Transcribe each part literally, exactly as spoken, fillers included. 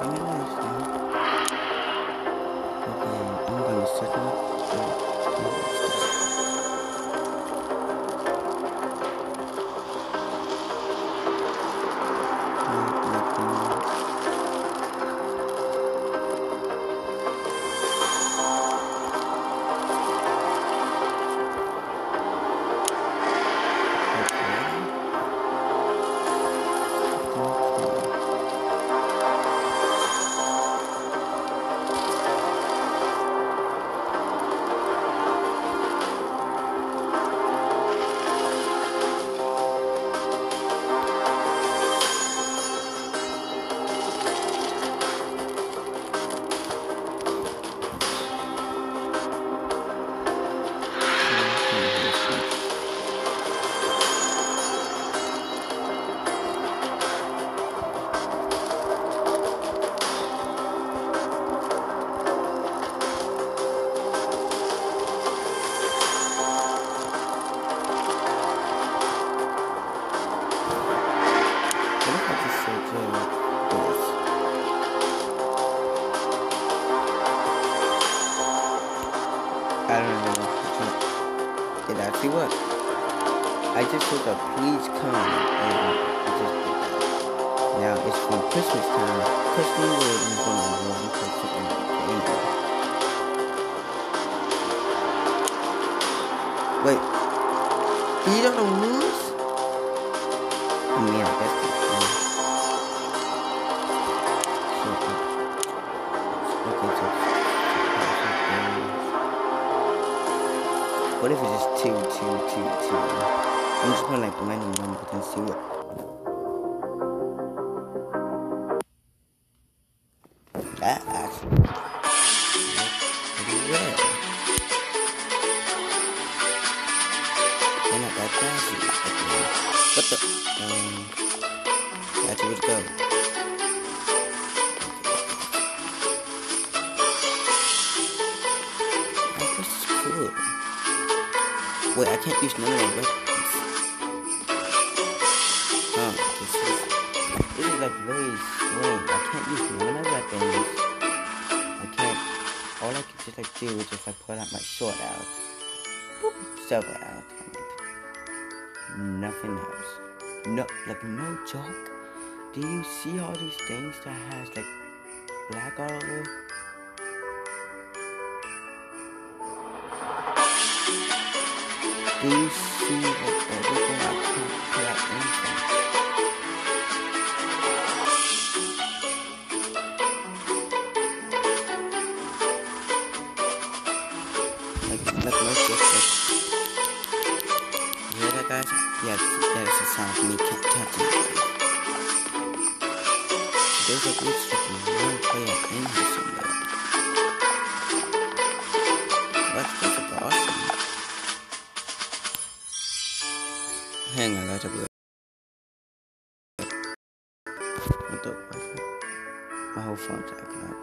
I'm gonna set up. I don't know. Did I see what? I just took a please come and I just did that. Now it's from Christmas time. Because we were in front of one person in the England. Wait. You don't know rules? I mean, I guess that's fine. So, okay, so. What if it's just two, two, two, two? I'm just putting like random numbers and see what. That actually. Pretty rare. They're not that flashy. What the? Um. That's where to go. Oh, this is cool. Wait, I can't use none of my weapons. Oh, this is, this is like very strange. I can't use none of my weapons. I can't, all I can just like do is just like pull out my sword out. Boop, silver out. Nothing else. No, like no joke. Do you see all these things that has like black all over? Do you see like everything I can't put out anything? Like, like, no joke, like, you hear that, guys? Yeah, that's the sound of me can't touch anything. There's like, looks like one player in here somewhere. That's just like awesome. Hang on, guys, I'll be right back. What the fuck? My whole phone's acting up.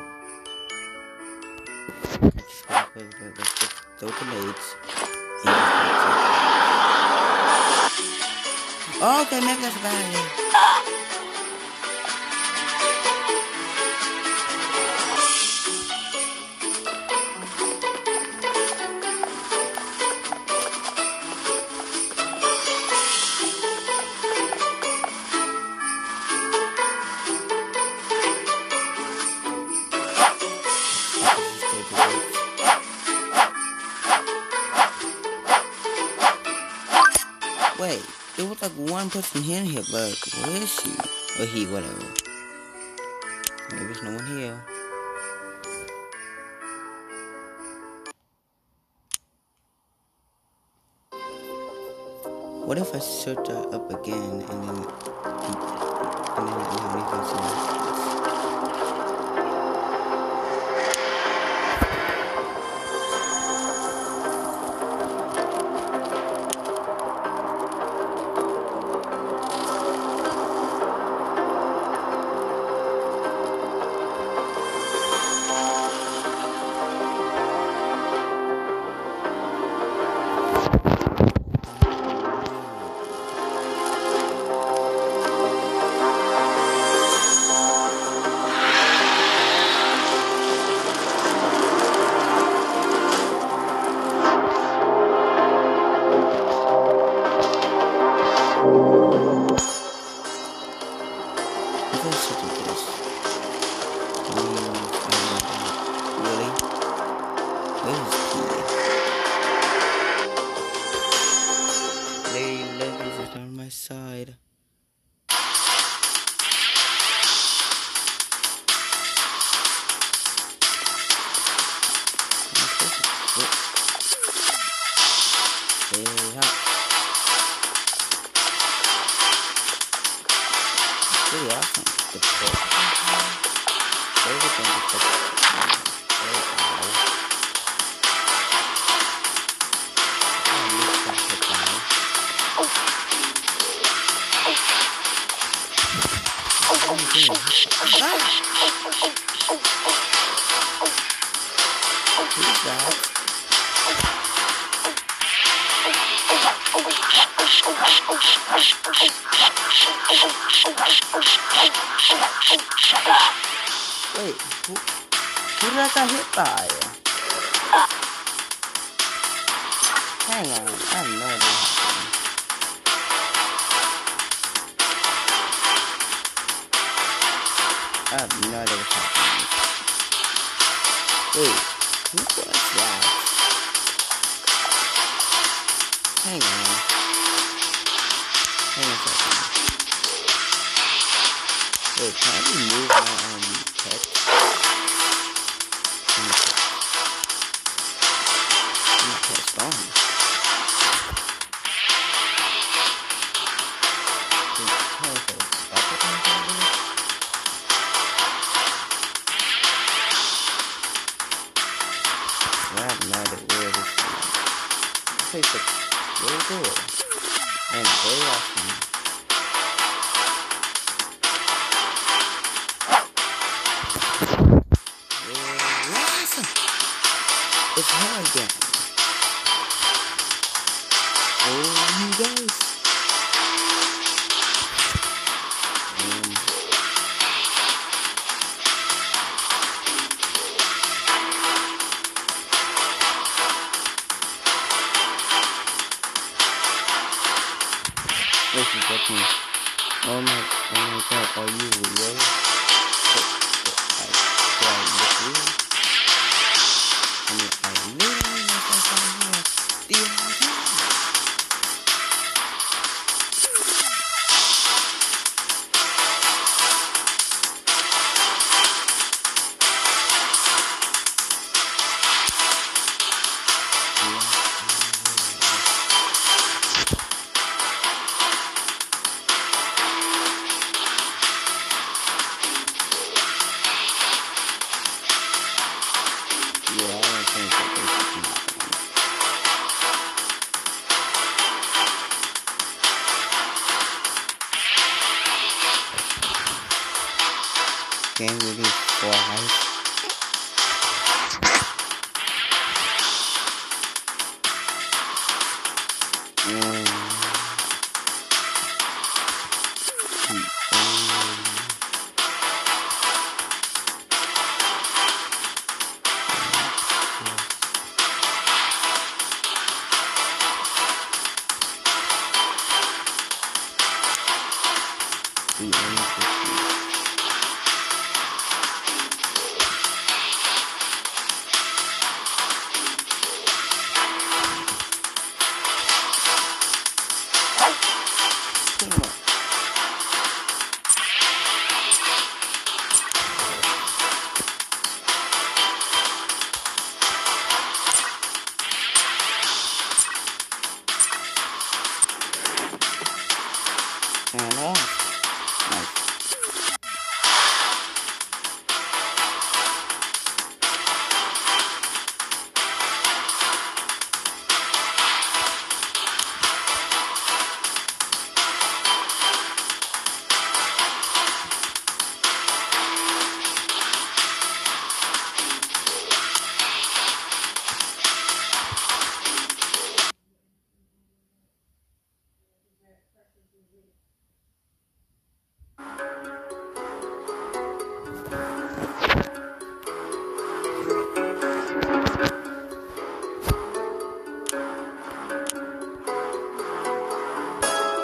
Wait, wait, wait, wait. Throw grenades. Oh, okay, make us bad here. Wait, there was like one person in here, but where is she? Or he, whatever. Maybe there's no one here. What if I search her up again and then and then I don't have anything to this is ridiculous. Please, um, really? Where is P? Lady Levis is on my side. Really awesome. The book. Everything is just very owl. I missed that hit down. What are you doing? Ah! Who's that? Wait, who, who did I got hit by? Hang on, I have no idea what happened. I have no idea what's happening. Wait, who was that? Hang on. Hang on a second. Wait, can I remove my um text? My text on. I have no idea where this is. This place looks really cool and very awesome. It's her again. Oh, you guys. Um, listen, Becky. Oh my, oh my God, are you real? Do I look real? I mean, I literally look like I'm here the whole time. Yeah, I don't think that this is happening. Can't really fly. Mm. The end.